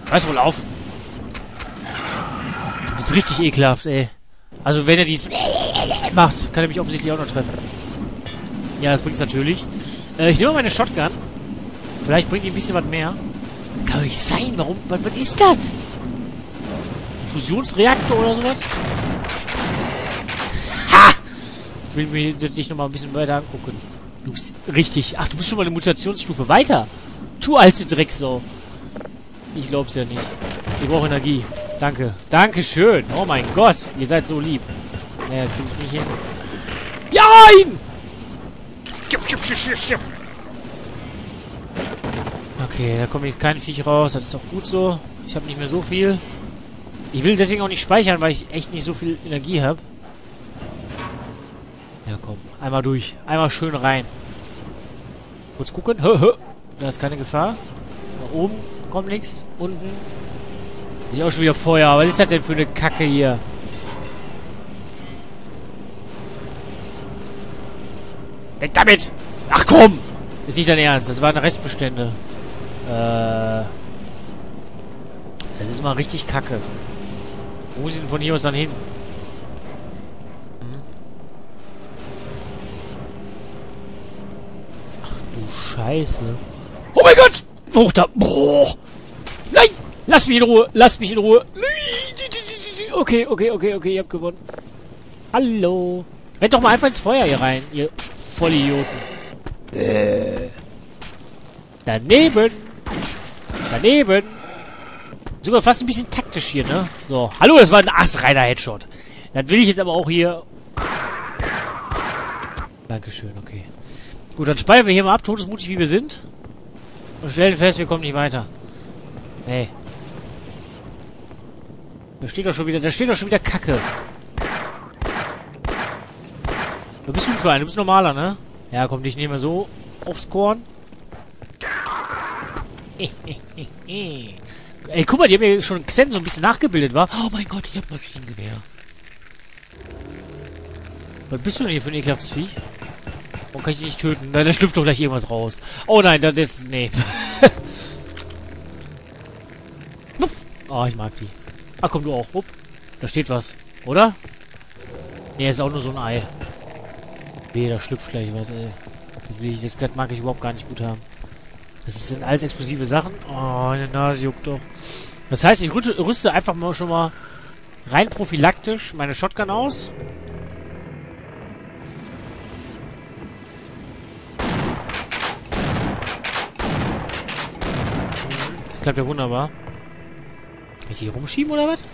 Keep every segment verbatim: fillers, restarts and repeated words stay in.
Reiß wohl auf. Du bist richtig ekelhaft, ey. Also wenn er dies macht, kann er mich offensichtlich auch noch treffen. Ja, das bringt es natürlich. Äh, ich nehme mal meine Shotgun. Vielleicht bringt die ein bisschen was mehr. Kann doch nicht sein. Warum? Was, was ist das? Ein Fusionsreaktor oder sowas? Ha! Ich will mir das nicht nochmal ein bisschen weiter angucken. Du bist richtig. Ach, du bist schon mal eine Mutationsstufe weiter. Du alte Drecksau. Ich glaub's ja nicht. Ich brauche Energie. Danke. Dankeschön. Oh mein Gott. Ihr seid so lieb. Naja, krieg ich nicht hin. Nein! Okay, da kommt jetzt kein Viech raus. Das ist auch gut so. Ich habe nicht mehr so viel. Ich will deswegen auch nicht speichern, weil ich echt nicht so viel Energie habe. Ja, komm. Einmal durch. Einmal schön rein. Kurz gucken. Hö, hö. Da ist keine Gefahr. Da oben kommt nichts. Unten. Ist auch schon wieder Feuer. Was ist das denn für eine Kacke hier? Weg damit! Ach komm! Ist nicht dein Ernst. Das waren Restbestände. Äh. Das ist mal richtig kacke. Wo muss ich denn von hier aus dann hin? Hm. Ach du Scheiße. Oh mein Gott! Hoch da! Boah! Nein! Lass mich in Ruhe! Lass mich in Ruhe! Okay, okay, okay, okay, ihr habt gewonnen. Hallo! Rennt doch mal einfach ins Feuer hier rein, ihr Vollidioten. Äh. Daneben! Daneben! Sogar fast ein bisschen taktisch hier, ne? So. Hallo, das war ein assreiner Headshot. Das will ich jetzt aber auch hier... Dankeschön, okay. Gut, dann speichern wir hier mal ab, todesmutig wie wir sind. Und stellen fest, wir kommen nicht weiter. Nee. Da steht doch schon wieder... Da steht doch schon wieder Kacke. Was bist du denn für einen? Du bist normaler, ne? Ja, komm, dich nehmen wir so aufs Korn. Ey, guck mal, die haben ja schon Xen so ein bisschen nachgebildet, wa? Oh mein Gott, ich hab Maschinengewehr. Was bist du denn hier für ein ekelhaftes Viech? Warum kann ich dich nicht töten? Da, da schlüpft doch gleich irgendwas raus. Oh nein, das ist... Nee. Oh, ich mag die. Ach, komm du auch. Upp. Da steht was. Oder? Nee, ist auch nur so ein Ei. Nee, da schlüpft gleich was, ey. Das, will ich, das, das mag ich überhaupt gar nicht gut haben. Das sind alles explosive Sachen. Oh, meine Nase juckt doch. Das heißt, ich rüste, rüste einfach mal schon mal rein prophylaktisch meine Shotgun aus. Das klappt ja wunderbar. Kann ich hier rumschieben oder was?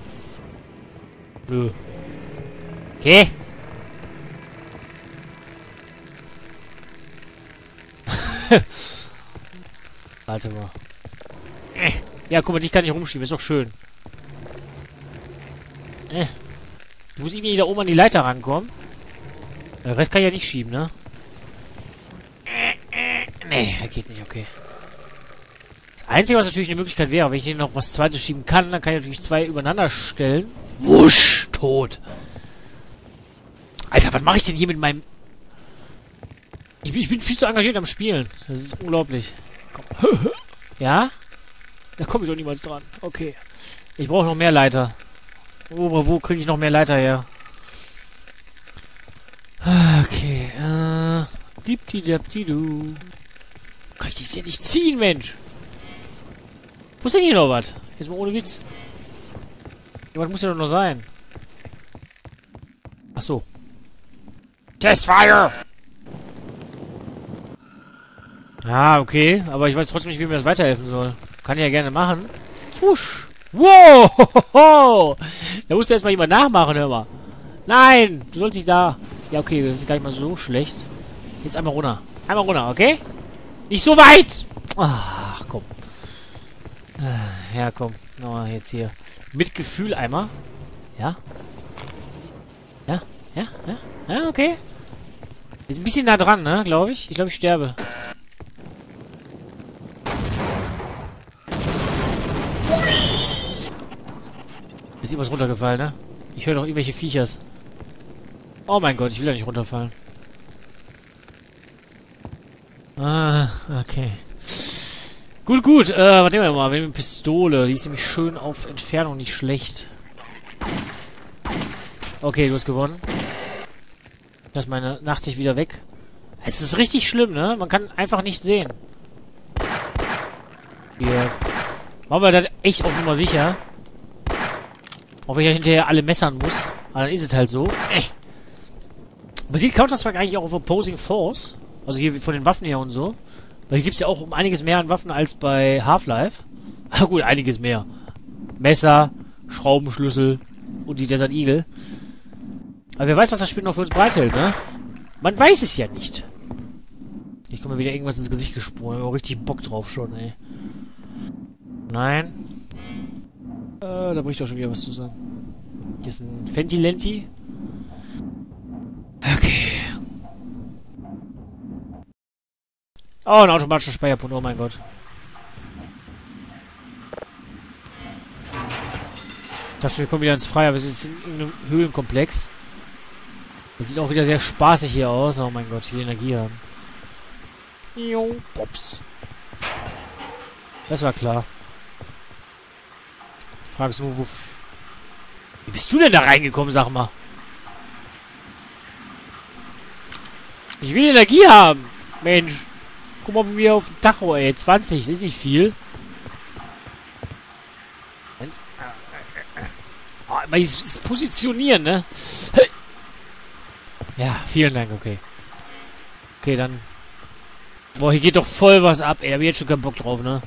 Nö. Okay. Warte mal. Äh. Ja, guck mal, dich kann ich rumschieben. Ist doch schön. Äh. Ich muss irgendwie da oben an die Leiter rankommen. Den Rest kann ich ja nicht schieben, ne? Äh, äh. Nee, das geht nicht, okay. Das Einzige, was natürlich eine Möglichkeit wäre, wenn ich hier noch was Zweites schieben kann, dann kann ich natürlich zwei übereinander stellen. Wusch! Tot. Alter, was mache ich denn hier mit meinem... Ich bin, ich bin viel zu engagiert am Spielen. Das ist unglaublich. Komm. Ja? Da komme ich doch niemals dran. Okay. Ich brauche noch mehr Leiter. Wo, wo kriege ich noch mehr Leiter her? Okay. Äh. Dipti-dapti-du. Kann ich dich denn nicht ziehen, Mensch? Wo ist denn hier noch was? Jetzt mal ohne Witz. Ja, was muss ja doch noch sein? Ach so. Testfire! Ah, okay. Aber ich weiß trotzdem nicht, wie mir das weiterhelfen soll. Kann ich ja gerne machen. Fusch. Wow! Da musst du erstmal jemand nachmachen, hör mal. Nein! Du sollst nicht da... Ja, okay. Das ist gar nicht mal so schlecht. Jetzt einmal runter. Einmal runter, okay? Nicht so weit! Ach, komm. Ja, komm. Nochmal jetzt hier. Mit Gefühl einmal. Ja? Ja? Ja? Ja? Ja, okay. Ist ein bisschen nah dran, ne? Glaube ich. Ich glaube, ich sterbe. Ist irgendwas runtergefallen, ne? Ich höre doch irgendwelche Viechers. Oh mein Gott, ich will ja nicht runterfallen. Ah, okay. Gut, gut. Äh, was nehmen wir mal? Wir nehmen eine Pistole. Die ist nämlich schön auf Entfernung, nicht schlecht. Okay, du hast gewonnen. Lass meine Nachtsicht wieder weg. Es ist richtig schlimm, ne? Man kann einfach nicht sehen. Hier. Machen wir das echt auf Nummer sicher. Auch wenn ich dann hinterher alle messern muss. Aber dann ist es halt so. Äh. Man sieht Counter-Strike eigentlich auch auf Opposing Force. Also hier von den Waffen her und so. Weil hier gibt es ja auch um einiges mehr an Waffen als bei Half-Life. Ah gut, einiges mehr. Messer, Schraubenschlüssel und die Desert Eagle. Aber wer weiß, was das Spiel noch für uns bereithält, ne? Man weiß es ja nicht. Ich komme mir wieder irgendwas ins Gesicht gesprungen. Ich habe auch richtig Bock drauf schon, ey. Nein. Äh, da bricht doch schon wieder was zusammen. Hier ist ein Fentilenti. Okay. Oh, ein automatischer Speicherpunkt. Oh mein Gott. Ich dachte, wir kommen wieder ins Freie. Wir sind jetzt in einem Höhlenkomplex. Das sieht auch wieder sehr spaßig hier aus. Oh mein Gott, ich will Energie haben. Jo, Pops. Das war klar. Die Frage ist nur, wo... Wie bist du denn da reingekommen, sag mal? Ich will Energie haben. Mensch. Guck mal bei mir auf den Tacho, ey. zwanzig, das ist nicht viel. Oh, aber dieses Positionieren, ne? Ja, vielen Dank, okay. Okay, dann... Boah, hier geht doch voll was ab, ey. Da hab ich jetzt schon keinen Bock drauf, ne?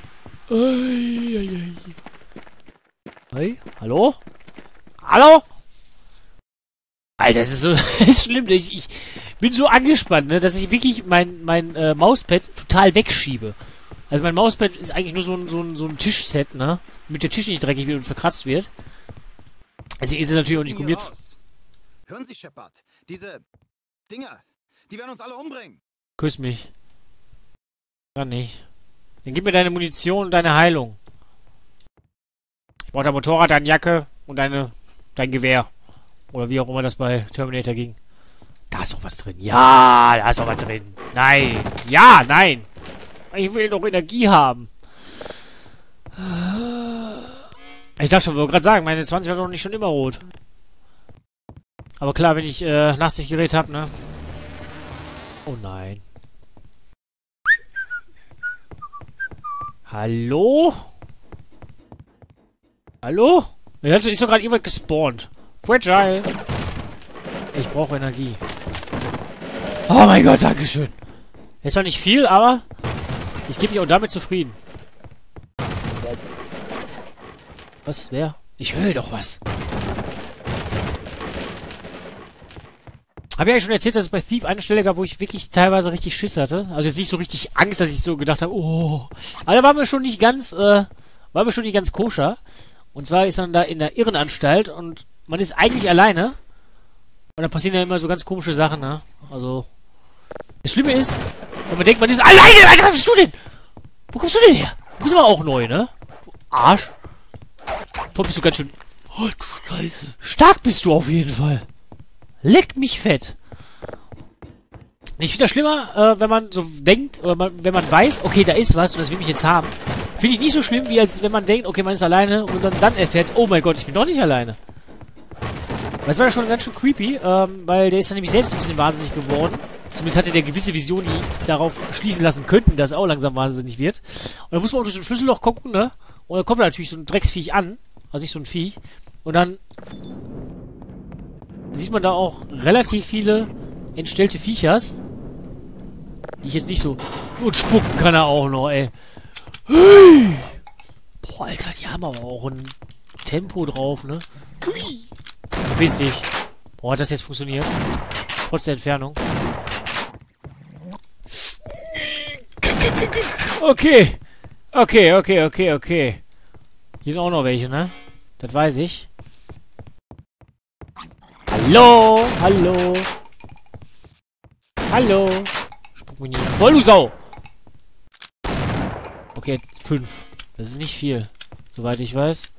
Hey, hallo? Hallo? Alter, das ist so das ist schlimm. Ich, ich bin so angespannt, ne, dass ich wirklich mein, mein äh, Mauspad total wegschiebe. Also mein Mauspad ist eigentlich nur so ein, so ein, so ein Tischset, ne? Damit der Tisch nicht dreckig wird und verkratzt wird. Also ist es natürlich auch nicht gummiert. Hören Sie, Shepard. Diese Dinger, die werden uns alle umbringen. Küss mich. Dann nicht. Dann gib mir deine Munition und deine Heilung. Ich brauche dein Motorrad, deine Jacke und deine, dein Gewehr. Oder wie auch immer das bei Terminator ging. Da ist doch was drin. Ja, da ist doch was drin. Nein. Ja, nein. Ich will doch Energie haben. Ich dachte schon, ich wollte gerade sagen, meine zwanzig war doch nicht schon immer rot. Aber klar, wenn ich äh, Nachtsichtgerät habe, ne? Oh nein. Hallo? Hallo? Ja, ist doch gerade jemand gespawnt. Fragile. Ich brauche Energie. Oh mein Gott, dankeschön. Ist zwar nicht viel, aber ich gebe mich auch damit zufrieden. Was? Wer? Ich höre doch was. Habe ich eigentlich schon erzählt, dass es bei Thief eine Stelle gab, wo ich wirklich teilweise richtig Schiss hatte? Also jetzt nicht so richtig Angst, dass ich so gedacht habe, oh. Aber da war mir schon nicht ganz, äh, war mir schon nicht ganz koscher. Und zwar ist man da in der Irrenanstalt und man ist eigentlich alleine. Und dann passieren ja immer so ganz komische Sachen, ne? Also. Das Schlimme ist, wenn man denkt, man ist alleine, Alter, was bist du denn? Wo kommst du denn her? Du bist aber auch neu, ne? Du Arsch. Vor bist du ganz schön. Oh, du Scheiße. Stark bist du auf jeden Fall. Leck mich fett. Nicht wieder schlimmer, äh, wenn man so denkt, oder man, wenn man weiß, okay, da ist was und das will mich jetzt haben. Finde ich nicht so schlimm, wie als wenn man denkt, okay, man ist alleine und dann, dann erfährt, oh mein Gott, ich bin doch nicht alleine. Das war ja schon ganz schön creepy, ähm, weil der ist dann nämlich selbst ein bisschen wahnsinnig geworden. Zumindest hatte der gewisse Visionen, die darauf schließen lassen könnten, dass er auch langsam wahnsinnig wird. Und dann muss man auch durch so ein Schlüsselloch gucken, ne? Und dann kommt da natürlich so ein Drecksviech an. Also nicht so ein Viech. Und dann sieht man da auch relativ viele entstellte Viechers. Die ich jetzt nicht so... Und spucken kann er auch noch, ey. Hey! Boah, Alter, die haben aber auch ein Tempo drauf, ne? Hui! Verpiss dich. Boah, hat das jetzt funktioniert? Trotz der Entfernung. Okay. Okay, okay, okay, okay. Hier sind auch noch welche, ne? Das weiß ich. Hallo? Hallo? Hallo? Spuck mich nicht voll, du Sau! Okay, fünf. Das ist nicht viel. Soweit ich weiß.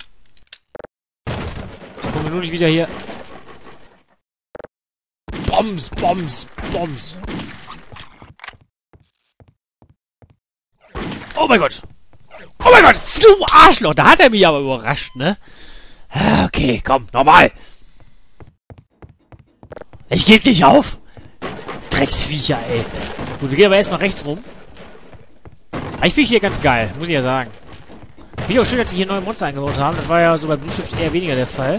Ich komme nur nicht wieder hier. Bombs, Bombs, Bombs. Oh mein Gott. Oh mein Gott, du Arschloch, da hat er mich aber überrascht, ne? Okay, komm, nochmal. Ich geb dich auf. Drecksviecher, ey. Gut, wir gehen aber erstmal rechts rum. Aber ich finde hier ganz geil, muss ich ja sagen. Finde ich auch schön, dass die hier neue Monster eingebaut haben. Das war ja so bei Blue Shift eher weniger der Fall.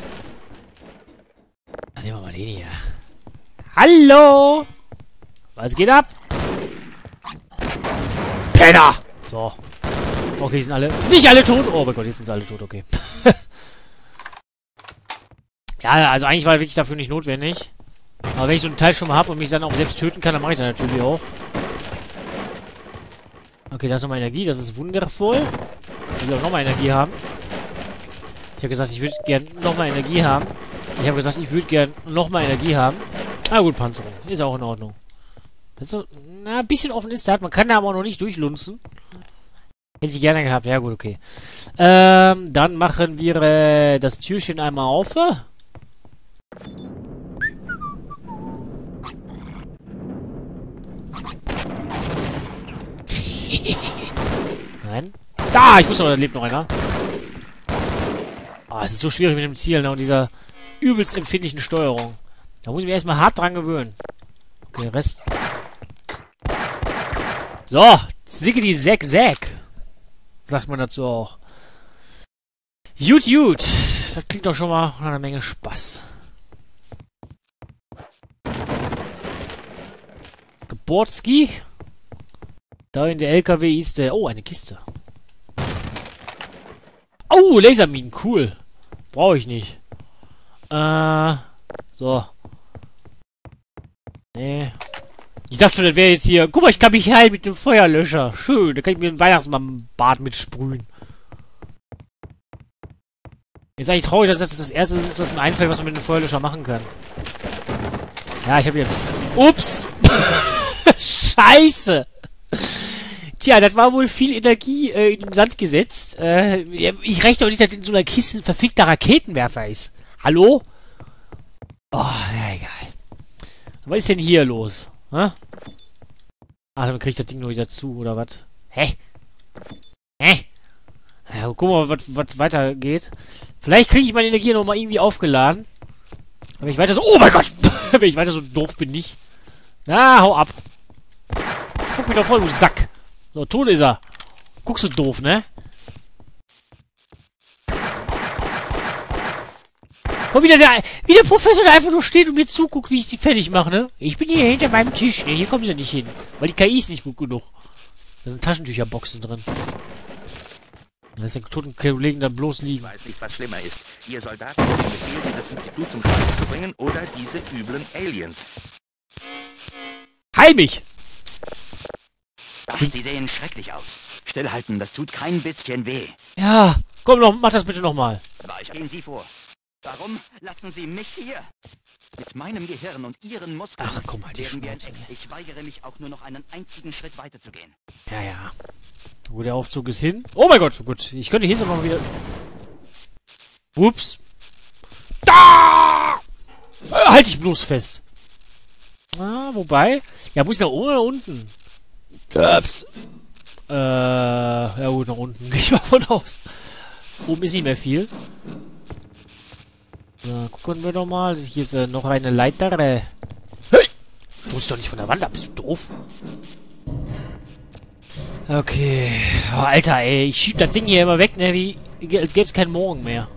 Dann nehmen wir mal den hier. Hallo! Was geht ab? Penner! So. Okay, die sind alle... Sind nicht alle tot? Oh mein Gott, jetzt sind sie alle tot, okay. Ja, also eigentlich war wirklich dafür nicht notwendig. Aber wenn ich so einen Teil schon mal habe und mich dann auch selbst töten kann, dann mache ich das natürlich auch. Okay, da ist nochmal Energie, das ist wundervoll. Ich will auch nochmal Energie haben. Ich habe gesagt, ich würde gerne nochmal Energie haben. Ich habe gesagt, ich würde gerne nochmal Energie haben. Ah gut, Panzerung. Ist auch in Ordnung. Das ist so, na, ein bisschen offen ist das. Man kann da aber auch noch nicht durchlunzen. Hätte ich gerne gehabt. Ja gut, okay. Ähm, dann machen wir äh, das Türchen einmal auf. Nein. Da! Ich muss noch, da lebt noch einer. Ah, oh, es ist so schwierig mit dem Ziel, ne? Und dieser übelst empfindlichen Steuerung. Da muss ich mich erstmal hart dran gewöhnen. Okay, Rest. So! Ziggity Zack Zack! Sagt man dazu auch. Jut, jut! Das klingt doch schon mal nach einer Menge Spaß. Geburtski. Da in der L K W ist der... Oh, eine Kiste. Oh, Laserminen, cool. Brauche ich nicht. Äh, so. Nee. Ich dachte schon, das wäre jetzt hier... Guck mal, ich kann mich heilen mit dem Feuerlöscher. Schön, da kann ich mir ein Weihnachtsmann-Bad mitsprühen. Ist eigentlich traurig, dass das das Erste ist, was mir einfällt, was man mit dem Feuerlöscher machen kann. Ja, ich habe wieder ein bisschen... Ups! Scheiße! Tja, das war wohl viel Energie äh, in den Sand gesetzt. Äh, ich rechne auch nicht, dass in so einer Kiste ein verfickter Raketenwerfer ist. Hallo? Oh, ja, egal. Was ist denn hier los? Hä? Ach, dann krieg ich das Ding nur wieder zu, oder was? Hä? Hä? Ja, guck mal, was weitergeht. Vielleicht kriege ich meine Energie noch mal irgendwie aufgeladen. Aber ich weiter so... Oh mein Gott! Wenn ich weiter so doof bin, nicht. Na, hau ab. Guck mich doch voll, du Sack. So, tot ist er. Guckst du doof, ne? Und wieder der, wie der Professor da einfach nur steht und mir zuguckt, wie ich die fertig mache, ne? Ich bin hier hinter meinem Tisch. Ne, hier kommen sie nicht hin. Weil die K I ist nicht gut genug. Da sind Taschentücherboxen drin. Da ist der toten Kollegen da bloß liegen. Ich weiß nicht, was schlimmer ist. Ihr Soldaten haben den Befehl, dieses Institut zum Scheitern zu bringen, oder diese üblen Aliens. Heil mich! Ach, sie sehen schrecklich aus. Stillhalten, das tut kein bisschen weh. Ja, komm noch, mach das bitte nochmal. Gehen Sie vor. Warum lassen Sie mich hier? Mit meinem Gehirn und Ihren Muskeln Ach, komm halt die werden wir Schnauze. entdeckt. Ich weigere mich auch nur noch einen einzigen Schritt weiterzugehen. Ja, ja. Gut, der Aufzug ist hin. Oh mein Gott, gut. Ich könnte hier jetzt noch wieder... Ups. Da! Äh, halt dich bloß fest. Ah, wobei... Ja, muss ich nach oben oder unten? Ups. Äh, ja gut, nach unten. Gehe ich mal von aus. Oben ist nicht mehr viel. Na, gucken wir doch mal. Hier ist äh, noch eine Leiter. Hey! Stoß doch nicht von der Wand ab. Bist du doof? Okay. Oh, Alter, ey. Ich schieb das Ding hier immer weg, ne? Wie, als gäbe es keinen Morgen mehr.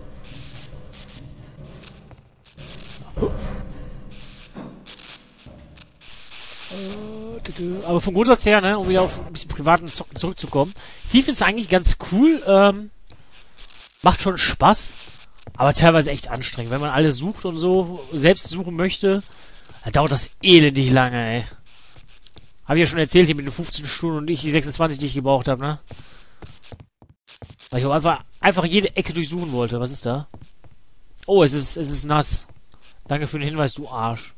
Aber vom Grundsatz her, ne, um wieder auf ein bisschen privaten Zocken zurückzukommen. FIFA ist eigentlich ganz cool, ähm, macht schon Spaß, aber teilweise echt anstrengend. Wenn man alles sucht und so, selbst suchen möchte, dann dauert das elendig lange, ey. Hab ich ja schon erzählt hier mit den fünfzehn Stunden und ich die sechsundzwanzig, die ich gebraucht habe, ne? Weil ich auch einfach, einfach jede Ecke durchsuchen wollte. Was ist da? Oh, es ist, es ist nass. Danke für den Hinweis, du Arsch.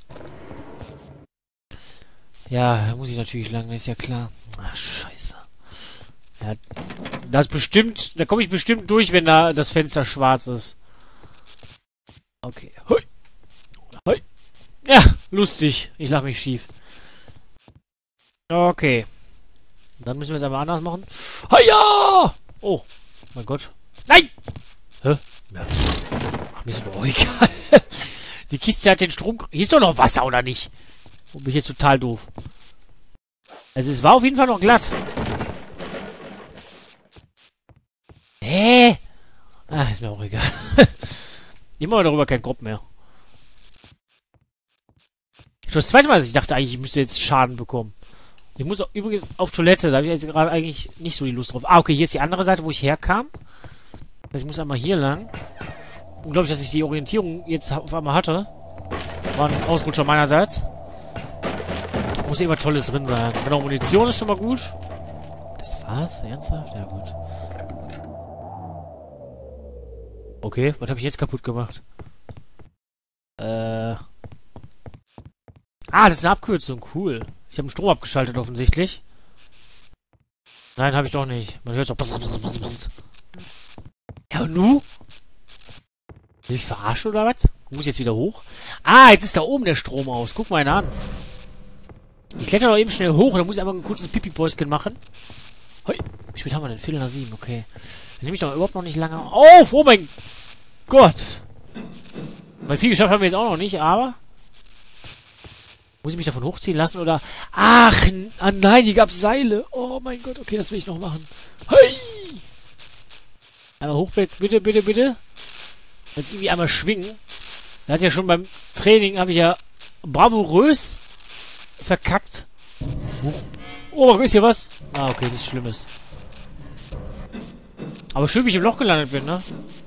Ja, da muss ich natürlich lang, ist ja klar. Ach, scheiße. Ja, das bestimmt, da komme ich bestimmt durch, wenn da das Fenster schwarz ist. Okay. Hui. Hui. Ja, lustig. Ich lach mich schief. Okay. Dann müssen wir es einmal anders machen. Haja! Oh, mein Gott. Nein! Hä? Ja. Ach, mir ist doch egal. Die Kiste hat den Strom... Hier ist doch noch Wasser, oder nicht? Und bin ich jetzt total doof. Also es war auf jeden Fall noch glatt. Hä? Ach, ist mir auch egal. Immer darüber kein Grupp mehr. Schon das zweite Mal, dass ich dachte eigentlich, ich müsste jetzt Schaden bekommen. Ich muss auch übrigens auf Toilette. Da habe ich jetzt gerade eigentlich nicht so die Lust drauf. Ah, okay, hier ist die andere Seite, wo ich herkam. Also ich muss einmal hier lang. Unglaublich, dass ich die Orientierung jetzt auf einmal hatte. War ein Ausrutscher meinerseits. Muss immer Tolles drin sein. Genau, Munition ist schon mal gut. Das war's? Ernsthaft? Ja, gut. Okay, was habe ich jetzt kaputt gemacht? Äh... Ah, das ist eine Abkürzung. Cool. Ich habe den Strom abgeschaltet, offensichtlich. Nein, habe ich doch nicht. Man hört so... Ja, und nu? Will ich verarschen oder was? Muss ich jetzt wieder hoch? Ah, jetzt ist da oben der Strom aus. Guck mal einen an. Ich kletter doch eben schnell hoch. Dann muss ich einfach ein kurzes Pipi-Päuschen machen. Hoi. Wie spät haben wir denn? Viertel nach sieben. Okay. Dann nehme ich doch überhaupt noch nicht lange auf. Oh mein Gott. Weil viel geschafft haben wir jetzt auch noch nicht, aber... Muss ich mich davon hochziehen lassen, oder... Ach, ah nein, hier gab's Seile. Oh mein Gott, okay, das will ich noch machen. Hey! Einmal hoch, bitte, bitte, bitte. Jetzt irgendwie einmal schwingen. Da hat ja schon beim Training, habe ich ja bravourös verkackt. Oh, ist hier was? Ah, okay, nichts Schlimmes. Aber schön, wie ich im Loch gelandet bin, ne?